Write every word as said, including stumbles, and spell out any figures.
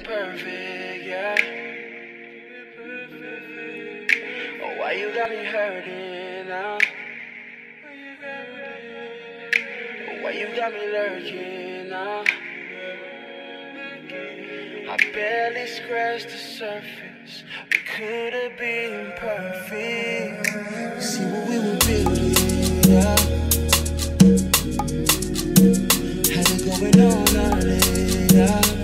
perfect, yeah. Oh, why you got me hurting now? Oh, why you got me lurking now? I barely scratched the surface. We could have been perfect. See what we were building, yeah. Had it going on early, yeah.